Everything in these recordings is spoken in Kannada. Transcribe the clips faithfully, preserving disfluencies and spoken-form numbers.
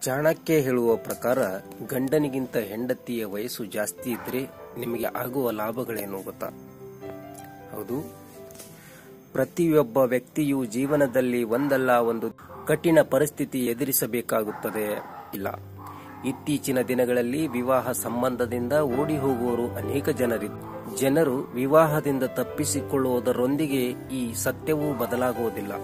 ಚಾಣಕ್ಯ ಹೇಳುವ ಪ್ರಕಾರ ಗಂಡನಿಗಿಂತ ಹೆಂಡತಿಯ ವಯಸ್ಸು ಜಾಸ್ತಿ ಇದ್ರೆ ನಿಮಗೆ ಆಗುವ ಲಾಭಗಳೇನು ಗೊತ್ತಾ? ಹೌದು, ಪ್ರತಿಯೊಬ್ಬ ವ್ಯಕ್ತಿಯು ಜೀವನದಲ್ಲಿ ಒಂದಲ್ಲ ಒಂದು ಕಠಿಣ ಪರಿಸ್ಥಿತಿ ಎದುರಿಸಬೇಕಾಗುತ್ತದೆ. ಇಲ್ಲ, ಇತ್ತೀಚಿನ ದಿನಗಳಲ್ಲಿ ವಿವಾಹ ಸಂಬಂಧದಿಂದ ಓಡಿ ಹೋಗುವವರು ಅನೇಕ ಜನರಿದ್ದು ಜನರು ವಿವಾಹದಿಂದ ತಪ್ಪಿಸಿಕೊಳ್ಳುವುದರೊಂದಿಗೆ ಈ ಸತ್ಯವೂ ಬದಲಾಗುವುದಿಲ್ಲ.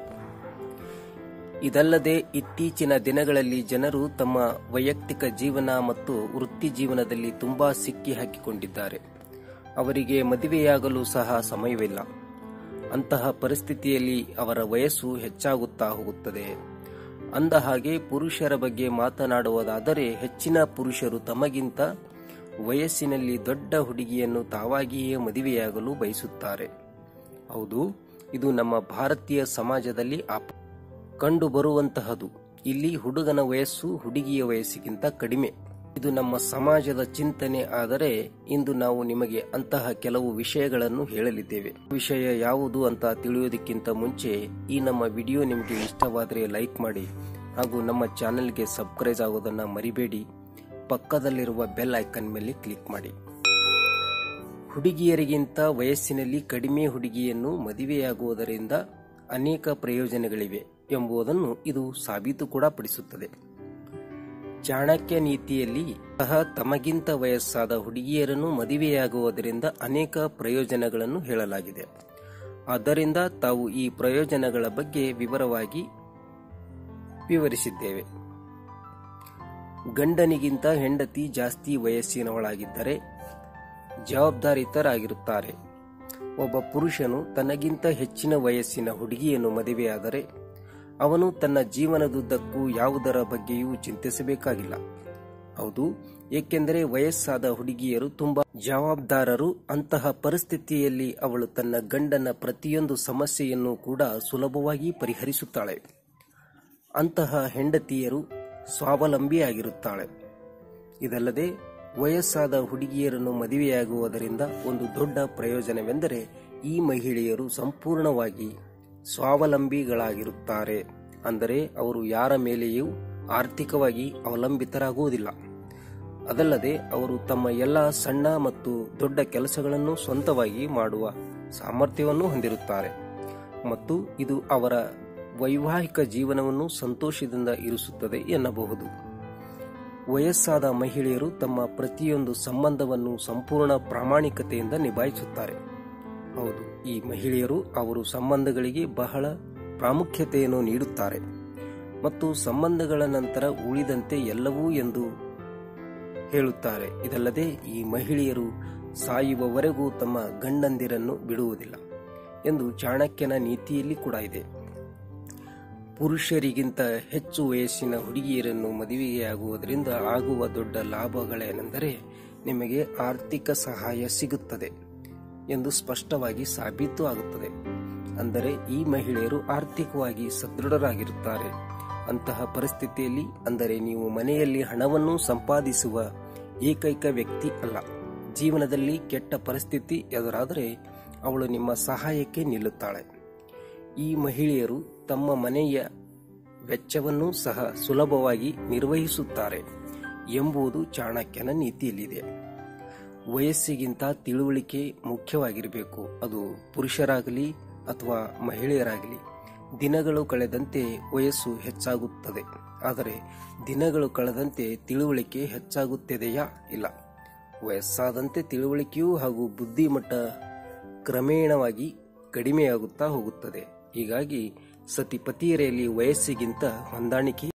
ಇದಲ್ಲದೆ ಇತ್ತೀಚಿನ ದಿನಗಳಲ್ಲಿ ಜನರು ತಮ್ಮ ವೈಯಕ್ತಿಕ ಜೀವನ ಮತ್ತು ವೃತ್ತಿ ಜೀವನದಲ್ಲಿ ತುಂಬಾ ಸಿಕ್ಕಿ ಹಾಕಿಕೊಂಡಿದ್ದಾರೆ. ಅವರಿಗೆ ಮದುವೆಯಾಗಲು ಸಹ ಸಮಯವಿಲ್ಲ. ಅಂತಹ ಪರಿಸ್ಥಿತಿಯಲ್ಲಿ ಅವರ ವಯಸ್ಸು ಹೆಚ್ಚಾಗುತ್ತಾ ಹೋಗುತ್ತದೆ. ಅಂದ ಹಾಗೆ ಪುರುಷರ ಬಗ್ಗೆ ಮಾತನಾಡುವುದಾದರೆ ಹೆಚ್ಚಿನ ಪುರುಷರು ತಮಗಿಂತ ವಯಸ್ಸಿನಲ್ಲಿ ದೊಡ್ಡ ಹುಡುಗಿಯನ್ನು ತಾವಾಗಿಯೇ ಮದುವೆಯಾಗಲು ಬಯಸುತ್ತಾರೆ. ಹೌದು, ಇದು ನಮ್ಮ ಭಾರತೀಯ ಸಮಾಜದಲ್ಲಿ ಕಂಡು ಬರುವಂತಹದು. ಇಲ್ಲಿ ಹುಡುಗನ ವಯಸ್ಸು ಹುಡುಗಿಯ ವಯಸ್ಸಿಗಿಂತ ಕಡಿಮೆ. ಇದು ನಮ್ಮ ಸಮಾಜದ ಚಿಂತನೆ. ಆದರೆ ಇಂದು ನಾವು ನಿಮಗೆ ಅಂತಹ ಕೆಲವು ವಿಷಯಗಳನ್ನು ಹೇಳಲಿದ್ದೇವೆ. ವಿಷಯ ಯಾವುದು ಅಂತ ತಿಳಿಯೋದಕ್ಕಿಂತ ಮುಂಚೆ ಈ ನಮ್ಮ ವಿಡಿಯೋ ನಿಮಗೆ ಇಷ್ಟವಾದರೆ ಲೈಕ್ ಮಾಡಿ ಹಾಗೂ ನಮ್ಮ ಚಾನೆಲ್ಗೆ ಸಬ್ಸ್ಕ್ರೈಬ್ ಆಗೋದನ್ನ ಮರಿಬೇಡಿ. ಪಕ್ಕದಲ್ಲಿರುವ ಬೆಲ್ ಐಕನ್ ಮೇಲೆ ಕ್ಲಿಕ್ ಮಾಡಿ. ಹುಡುಗಿಯರಿಗಿಂತ ವಯಸ್ಸಿನಲ್ಲಿ ಕಡಿಮೆ ಹುಡುಗಿಯನ್ನು ಮದುವೆಯಾಗುವುದರಿಂದ ಅನೇಕ ಪ್ರಯೋಜನಗಳಿವೆ ಎಂಬುದನ್ನು ಇದು ಸಾಬೀತು ಕೂಡ ಪಡಿಸುತ್ತದೆ. ಚಾಣಕ್ಯ ನೀತಿಯಲ್ಲಿ ಸಹ ತಮಗಿಂತ ವಯಸ್ಸಾದ ಹುಡುಗಿಯರನ್ನು ಮದುವೆಯಾಗುವುದರಿಂದ ಅನೇಕ ಪ್ರಯೋಜನಗಳನ್ನು ಹೇಳಲಾಗಿದೆ. ಆದ್ದರಿಂದ ತಾವು ಈ ಪ್ರಯೋಜನಗಳ ಬಗ್ಗೆ ವಿವರವಾಗಿ ವಿವರಿಸಿದ್ದೇವೆ. ಗಂಡನಿಗಿಂತ ಹೆಂಡತಿ ಜಾಸ್ತಿ ವಯಸ್ಸಿನವಳಾಗಿದ್ದರೆ ಜವಾಬ್ದಾರಿತರಾಗಿರುತ್ತಾರೆ. ಒಬ್ಬ ಪುರುಷನು ತನಗಿಂತ ಹೆಚ್ಚಿನ ವಯಸ್ಸಿನ ಹುಡುಗಿಯನ್ನು ಮದುವೆಯಾದರೆ ಅವನು ತನ್ನ ಜೀವನದುದ್ದಕ್ಕೂ ಯಾವುದರ ಬಗ್ಗೆಯೂ ಚಿಂತಿಸಬೇಕಾಗಿಲ್ಲ. ಹೌದು, ಏಕೆಂದರೆ ವಯಸ್ಸಾದ ಹುಡುಗಿಯರು ತುಂಬಾ ಜವಾಬ್ದಾರರು. ಅಂತಹ ಪರಿಸ್ಥಿತಿಯಲ್ಲಿ ಅವಳು ತನ್ನ ಗಂಡನ ಪ್ರತಿಯೊಂದು ಸಮಸ್ಯೆಯನ್ನು ಕೂಡ ಸುಲಭವಾಗಿ ಪರಿಹರಿಸುತ್ತಾಳೆ. ಅಂತಹ ಹೆಂಡತಿಯರು ಸ್ವಾವಲಂಬಿಯಾಗಿರುತ್ತಾಳೆ. ಇದಲ್ಲದೆ ವಯಸ್ಸಾದ ಹುಡುಗಿಯರನ್ನು ಮದುವೆಯಾಗುವುದರಿಂದ ಒಂದು ದೊಡ್ಡ ಪ್ರಯೋಜನವೆಂದರೆ ಈ ಮಹಿಳೆಯರು ಸಂಪೂರ್ಣವಾಗಿ ಸ್ವಾವಲಂಬಿಗಳಾಗಿರುತ್ತಾರೆ. ಅಂದರೆ ಅವರು ಯಾರ ಮೇಲೆಯೂ ಆರ್ಥಿಕವಾಗಿ ಅವಲಂಬಿತರಾಗುವುದಿಲ್ಲ. ಅದಲ್ಲದೆ ಅವರು ತಮ್ಮ ಎಲ್ಲ ಸಣ್ಣ ಮತ್ತು ದೊಡ್ಡ ಕೆಲಸಗಳನ್ನು ಸ್ವಂತವಾಗಿ ಮಾಡುವ ಸಾಮರ್ಥ್ಯವನ್ನು ಹೊಂದಿರುತ್ತಾರೆ ಮತ್ತು ಇದು ಅವರ ವೈವಾಹಿಕ ಜೀವನವನ್ನು ಸಂತೋಷದಿಂದ ಇರಿಸುತ್ತದೆ ಎನ್ನಬಹುದು. ವಯಸ್ಸಾದ ಮಹಿಳೆಯರು ತಮ್ಮ ಪ್ರತಿಯೊಂದು ಸಂಬಂಧವನ್ನು ಸಂಪೂರ್ಣ ಪ್ರಾಮಾಣಿಕತೆಯಿಂದ ನಿಭಾಯಿಸುತ್ತಾರೆ. ಹೌದು, ಈ ಮಹಿಳೆಯರು ಅವರು ಸಂಬಂಧಗಳಿಗೆ ಬಹಳ ಪ್ರಾಮುಖ್ಯತೆಯನ್ನು ನೀಡುತ್ತಾರೆ ಮತ್ತು ಸಂಬಂಧಗಳ ನಂತರ ಉಳಿದಂತೆ ಎಲ್ಲವೂ ಎಂದು ಹೇಳುತ್ತಾರೆ. ಇದಲ್ಲದೆ ಈ ಮಹಿಳೆಯರು ಸಾಯುವವರೆಗೂ ತಮ್ಮ ಗಂಡಂದಿರನ್ನು ಬಿಡುವುದಿಲ್ಲ ಎಂದು ಚಾಣಕ್ಯನ ನೀತಿಯಲ್ಲಿ ಕೂಡ ಇದೆ. ಪುರುಷರಿಗಿಂತ ಹೆಚ್ಚು ವಯಸ್ಸಿನ ಹುಡುಗಿಯರನ್ನು ಮದುವೆಯಾಗುವುದರಿಂದ ಆಗುವ ದೊಡ್ಡ ಲಾಭಗಳೇನೆಂದರೆ ನಿಮಗೆ ಆರ್ಥಿಕ ಸಹಾಯ ಸಿಗುತ್ತದೆ ಎಂದು ಸ್ಪಷ್ಟವಾಗಿ ಸಾಬೀತು ಆಗುತ್ತದೆ. ಅಂದರೆ ಈ ಮಹಿಳೆಯರು ಆರ್ಥಿಕವಾಗಿ ಸದೃಢರಾಗಿರುತ್ತಾರೆ. ಅಂತಹ ಪರಿಸ್ಥಿತಿಯಲ್ಲಿ ಅಂದರೆ ನೀವು ಮನೆಯಲ್ಲಿ ಹಣವನ್ನು ಸಂಪಾದಿಸುವ ಏಕೈಕ ವ್ಯಕ್ತಿ ಅಲ್ಲ. ಜೀವನದಲ್ಲಿ ಕೆಟ್ಟ ಪರಿಸ್ಥಿತಿ ಎದುರಾದರೆ ಅವಳು ನಿಮ್ಮ ಸಹಾಯಕ್ಕೆ ನಿಲ್ಲುತ್ತಾಳೆ. ಈ ಮಹಿಳೆಯರು ತಮ್ಮ ಮನೆಯ ವೆಚ್ಚವನ್ನು ಸಹ ಸುಲಭವಾಗಿ ನಿರ್ವಹಿಸುತ್ತಾರೆ ಎಂಬುದು ಚಾಣಕ್ಯನ ನೀತಿಯಲ್ಲಿದೆ. ವಯಸ್ಸಿಗಿಂತ ತಿಳುವಳಿಕೆ ಮುಖ್ಯವಾಗಿರಬೇಕು. ಅದು ಪುರುಷರಾಗಲಿ ಅಥವಾ ಮಹಿಳೆಯರಾಗಲಿ. ದಿನಗಳು ಕಳೆದಂತೆ ವಯಸ್ಸು ಹೆಚ್ಚಾಗುತ್ತದೆ, ಆದರೆ ದಿನಗಳು ಕಳೆದಂತೆ ತಿಳುವಳಿಕೆ ಹೆಚ್ಚಾಗುತ್ತದೆಯಾ? ಇಲ್ಲ. ವಯಸ್ಸಾದಂತೆ ತಿಳುವಳಿಕೆಯೂ ಹಾಗೂ ಬುದ್ಧಿಮಟ್ಟ ಕ್ರಮೇಣವಾಗಿ ಕಡಿಮೆಯಾಗುತ್ತಾ ಹೋಗುತ್ತದೆ. ಹೀಗಾಗಿ ಸತಿಪತಿಯರಲ್ಲಿ ವಯಸ್ಸಿಗಿಂತ ಹೊಂದಾಣಿಕೆ